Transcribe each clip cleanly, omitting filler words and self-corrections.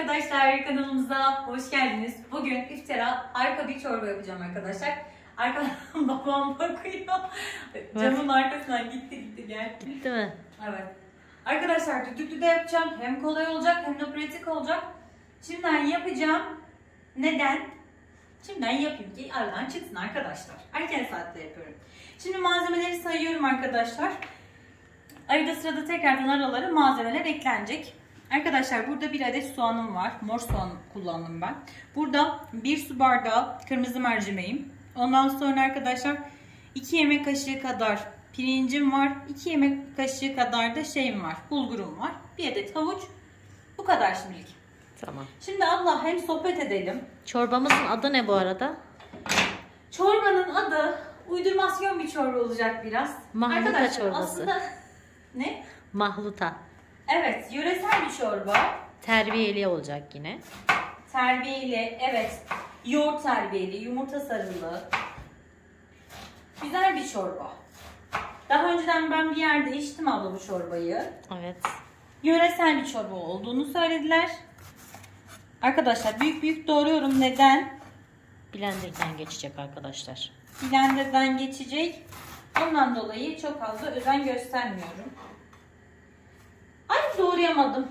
arkadaşlar, kanalımıza hoş geldiniz. Bugün iftara harika bir çorba yapacağım arkadaşlar. Arkadan babam bakıyor. Camın arkasından gitti gel. Bitti mi? Evet. Arkadaşlar düdüklü de yapacağım. Hem kolay olacak hem de pratik olacak. Şimdiden yapacağım. Neden? Şimdiden yapayım ki aradan çıksın arkadaşlar. Erken saatte yapıyorum. Şimdi malzemeleri sayıyorum arkadaşlar. Arada sırada tekrardan aralara malzemeler eklenecek. Arkadaşlar burada bir adet soğanım var. Mor soğan kullandım ben. Burada 1 su bardağı kırmızı mercimeğim. Ondan sonra arkadaşlar 2 yemek kaşığı kadar pirincim var. 2 yemek kaşığı kadar da şeyim var. Bulgurum var. Bir adet havuç. Bu kadar şimdilik. Tamam. Şimdi Allah hem sohbet edelim. Çorbamızın adı ne bu arada? Çorbanın adı uydurmasyon bir çorba olacak biraz. Mahluta arkadaşlar, çorbası. Aslında ne? Mahluta. Evet, yöresel bir çorba. Terbiyeli olacak yine. Terbiyeli, evet. Yoğurt terbiyeli, yumurta sarılı. Güzel bir çorba. Daha önceden ben bir yerde içtim abla bu çorbayı. Evet. Yöresel bir çorba olduğunu söylediler. Arkadaşlar büyük büyük doğruyorum. Neden? Blender'dan geçecek arkadaşlar. Blender'dan geçecek. Ondan dolayı çok fazla özen göstermiyorum. Ay doğrayamadım.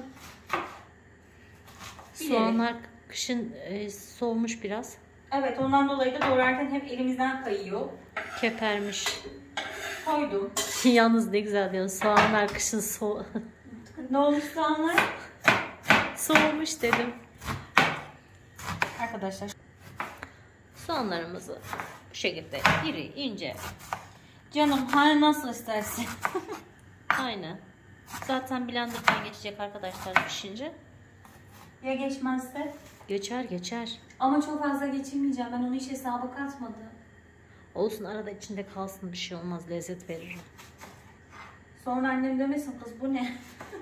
Soğanlar kışın soğumuş biraz. Evet, ondan dolayı da doğrarken hep elimizden kayıyor. Kepermiş. Koydum. Yalnız ne güzel diyorsun. Soğanlar kışın Ne olmuş soğanlar? soğumuş dedim. Arkadaşlar. Soğanlarımızı bu şekilde iri ince. Canım hani nasıl istersin? Aynen. Zaten blenderdan geçecek arkadaşlar pişince. Ya geçmezse? Geçer. Ama çok fazla geçirmeyeceğim. Ben onu hiç hesaba katmadım. Olsun, arada içinde kalsın, bir şey olmaz, lezzet verir. Sonra annem demesin kız bu ne?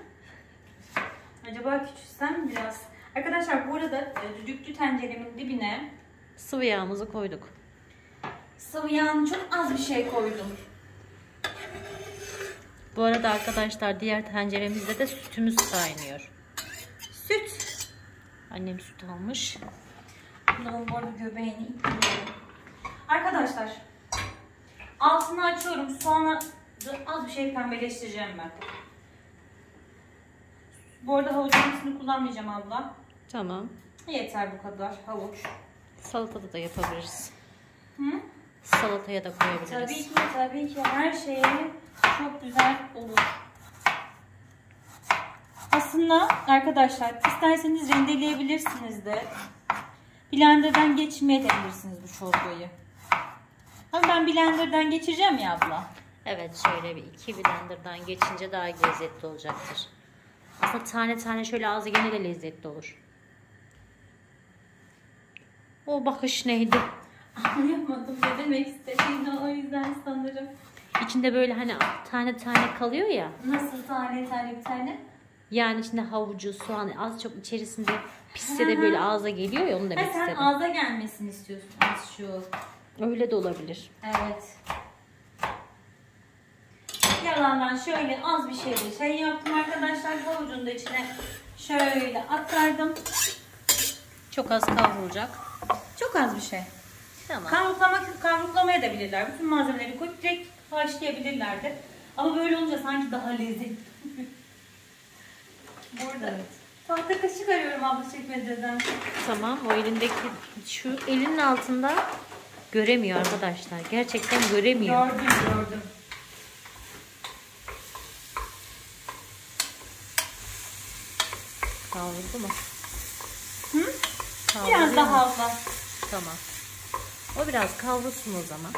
Acaba küçülsem mi biraz? Arkadaşlar bu arada düdüklü tenceremin dibine Sıvı yağımızı koyduk. sıvı yağını çok az bir şey koydum. Bu arada arkadaşlar diğer tenceremizde de sütümüz kaynıyor. Süt. Annem süt almış. Bunun bu arada göbeğini itiyorum. Arkadaşlar altını açıyorum. Sonra az bir şey pembeleştireceğim ben. Bu arada havucun hepsini kullanmayacağım abla. Tamam. Yeter bu kadar havuç. Salatada da yapabiliriz. Hı? Salataya da koyabiliriz. Tabii ki her şeye çok güzel olur. Aslında arkadaşlar isterseniz rendeleyebilirsiniz de. Blender'dan geçirmeyebilirsiniz bu çorbayı. Ama ben blender'dan geçireceğim ya abla. Evet, şöyle bir 2 blenderdan geçince daha lezzetli olacaktır. Aslında tane tane şöyle ağzı gene de lezzetli olur. O bakış neydi? Anlayamadım ne demek istediğini, o yüzden sanırım. İçinde böyle hani tane tane kalıyor ya. Nasıl tane bir tane? Yani içinde havucu, soğan az çok içerisinde pişse de böyle ağza geliyor ya, onu demek Sen istedim. ağza gelmesini istiyorsun az şu. Öyle de olabilir. Evet. Yalandan şöyle az bir şey yaptım arkadaşlar. Havucun da içine şöyle aktardım. Çok az kavrulacak. Çok az bir şey. Tamam. Kavruklamaya da bilirler. Bütün malzemeleri koyup direkt haşlayabilirlerdi. Ama böyle olunca sanki daha lezzetli. Burada. Evet. Tahta kaşık arıyorum abla çekmeceden. Tamam, o elindeki şu elinin altında göremiyor arkadaşlar. Gerçekten göremiyor. Gördüm. Kavruldu mu? Hı? Kavruldu Biraz mu? daha abla. Tamam. O biraz kavrulsun o zaman.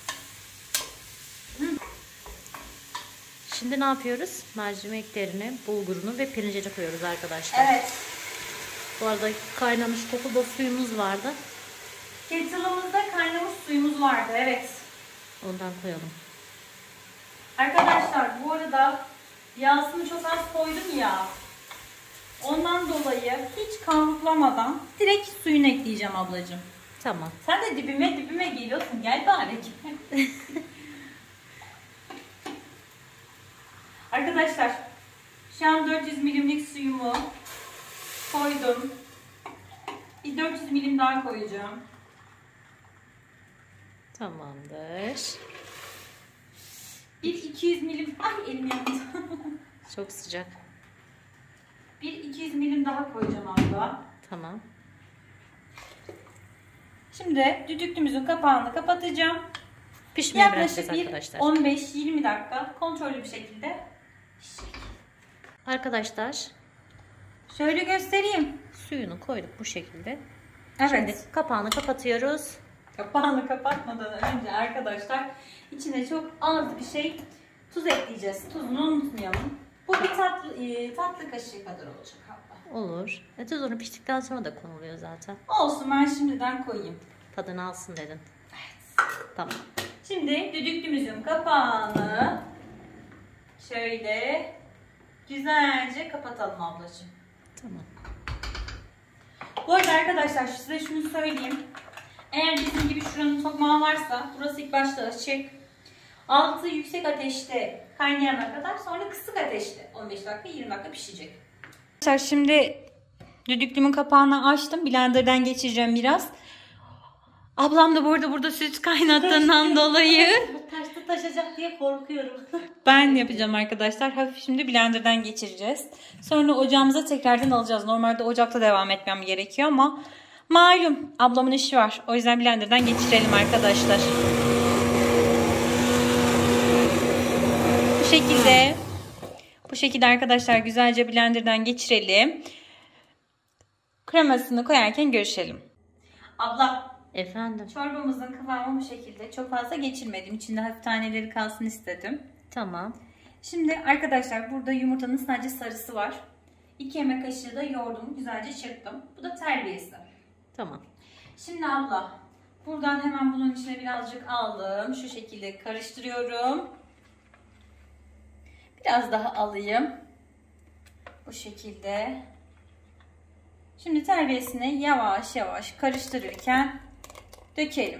Hı. Şimdi ne yapıyoruz? Mercimeklerini, bulgurunu ve pirincini koyuyoruz arkadaşlar. Evet. Bu arada kaynamış kokuda suyumuz vardı. Kettle'ımızda kaynamış suyumuz vardı. Evet. Ondan koyalım. Arkadaşlar bu arada yağsını çok az koydum ya. Ondan dolayı hiç kavruklamadan direkt suyunu ekleyeceğim ablacığım. Tamam. Sen de dibime geliyorsun. Gel bari. Arkadaşlar şu an 400 milimlik suyumu koydum. 400 milim daha koyacağım. Tamamdır. Bir 200 milim. Ay elim yandı. Çok sıcak. Bir 200 milim daha koyacağım abla. Tamam. Şimdi düdüklümüzün kapağını kapatacağım. Pişmeye bırakacağız Yaklaşık bir arkadaşlar. 15-20 dakika kontrollü bir şekilde pişecek. Arkadaşlar Şöyle göstereyim. suyunu koyduk bu şekilde. Evet. Şimdi kapağını kapatıyoruz. Kapağını kapatmadan önce arkadaşlar içine çok az bir şey tuz ekleyeceğiz. Tuzunu unutmayalım. Bu bir tatlı kaşığı kadar olacak abla. Olur. Tuzunu piştikten sonra da konuluyor zaten. Olsun, ben şimdiden koyayım. Tadını alsın dedin. Evet. Tamam. Şimdi düdüklümüzün kapağını şöyle güzelce kapatalım ablacığım. Tamam. Bu arada arkadaşlar size şunu söyleyeyim. Eğer bizim gibi şuranın tokmağı varsa burası ilk başta açık. Altı yüksek ateşte kaynayana kadar, sonra kısık ateşte 15 dakika 20 dakika pişecek. Arkadaşlar şimdi düdüklümün kapağını açtım. Blender'dan geçireceğim biraz. Ablam da bu arada burada süt kaynattığından dolayı Taşta taşacak diye korkuyorum. ben yapacağım arkadaşlar. Hafif şimdi blenderdan geçireceğiz. Sonra ocağımıza tekrardan alacağız. Normalde ocakta devam etmem gerekiyor ama malum ablamın işi var. O yüzden blenderdan geçirelim arkadaşlar. Bu şekilde arkadaşlar güzelce blenderdan geçirelim. Kremasını koyarken görüşelim. Abla, Efendim. çorbamızın kıvamı bu şekilde. Çok fazla geçirmedim. İçinde hafif taneleri kalsın istedim. Tamam. Şimdi arkadaşlar burada yumurtanın sadece sarısı var. 2 yemek kaşığı da yoğurdumu güzelce çırptım. Bu da terbiyesi. Tamam. Şimdi abla, buradan hemen bunun içine birazcık aldım. Şu şekilde karıştırıyorum. Biraz daha alayım. Bu şekilde. Şimdi terbiyesini yavaş yavaş karıştırırken dökelim.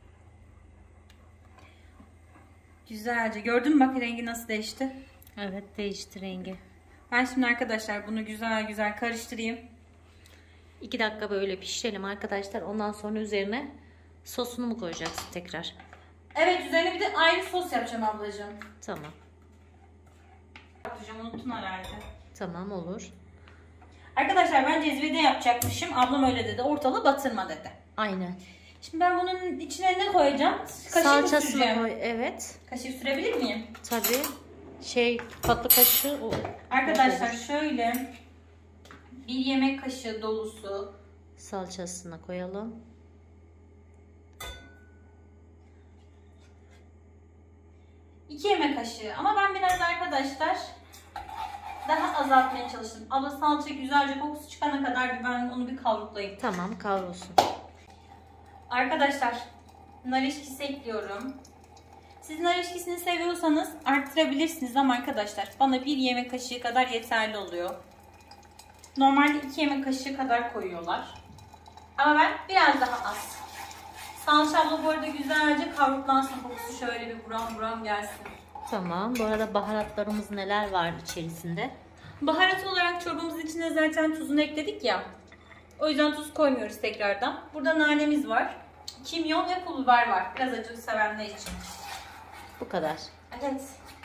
Güzelce. Gördün mü bak rengi nasıl değişti? Evet, değişti rengi. Ben şimdi arkadaşlar bunu güzel güzel karıştırayım. 2 dakika böyle pişirelim arkadaşlar. Ondan sonra üzerine sosunu mu koyacaksın tekrar? Evet, üzerine bir de ayrı sos yapacağım ablacığım. Tamam. Yapacağım, unuttun herhalde. Tamam, olur. Arkadaşlar ben cezvede yapacakmışım. Ablam öyle dedi. Ortalığı batırma dedi. Aynen. Şimdi ben bunun içine ne koyacağım? Kaşık mı Salçasını süreceğim? koy. Evet. Kaşık sürebilir miyim? Tabii. Tatlı kaşığı o. Arkadaşlar şöyle 1 yemek kaşığı dolusu Salçasını koyalım. iki yemek kaşığı, ama ben biraz arkadaşlar daha azaltmaya çalıştım. Abla salça güzelce kokusu çıkana kadar ben onu bir kavruklayayım. Tamam, kavrulsun. Arkadaşlar nar ilişkisi ekliyorum. Siz nar ilişkisini seviyorsanız arttırabilirsiniz ama arkadaşlar bana 1 yemek kaşığı kadar yeterli oluyor. Normalde 2 yemek kaşığı kadar koyuyorlar. Ama ben biraz daha az. Salça abla bu arada güzelce kavruklansın, kokusu şöyle bir buram buram gelsin. Tamam. Bu arada baharatlarımız neler var içerisinde? Baharat olarak çorbamızın içine zaten tuzunu ekledik ya. O yüzden tuz koymuyoruz tekrardan. Burada nanemiz var. Kimyon ve pul biber var. Biraz acı sevenler için. Bu kadar. Evet.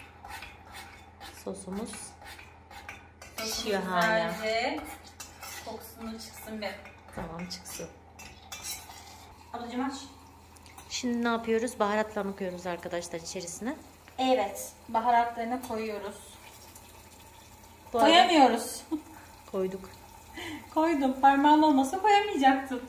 Sosumuz pişiyor hala. Güzelce kokusunu çıksın bir. Tamam, çıksın. Ablacığım aç. Şimdi ne yapıyoruz? Baharatlarını koyuyoruz arkadaşlar içerisine. Evet. Baharatlarını koyuyoruz. Bu arada Koyamıyoruz. koyduk. Koydum. Parmağım olmasa koyamayacaktım.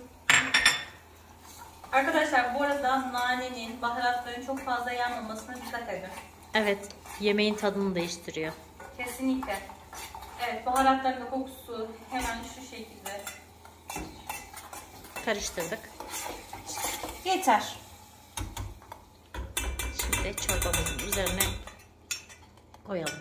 Arkadaşlar bu arada nanenin, baharatların çok fazla yanmamasına dikkat edin. Evet. Yemeğin tadını değiştiriyor. Kesinlikle. Evet, baharatların da kokusu hemen şu şekilde. Karıştırdık. Yeter. Şimdi çorbamızın üzerine koyalım.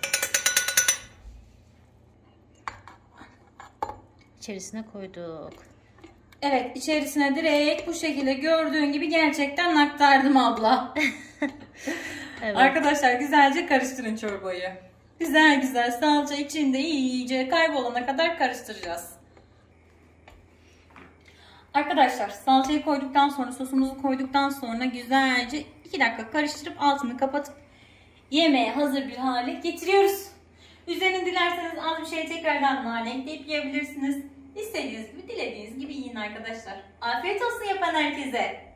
İçerisine koyduk. Evet, içerisine direkt bu şekilde gördüğün gibi gerçekten aktardım abla. Evet. Arkadaşlar güzelce karıştırın çorbayı. Güzel güzel salça içinde iyice kaybolana kadar karıştıracağız. Arkadaşlar salçayı koyduktan sonra, sosumuzu koyduktan sonra güzelce 2 dakika karıştırıp altını kapatıp yemeğe hazır bir hale getiriyoruz. Üzerine dilerseniz az bir şey tekrardan nane ekleyip yiyebilirsiniz. İstediğiniz gibi, dilediğiniz gibi yiyin arkadaşlar. Afiyet olsun yapan herkese.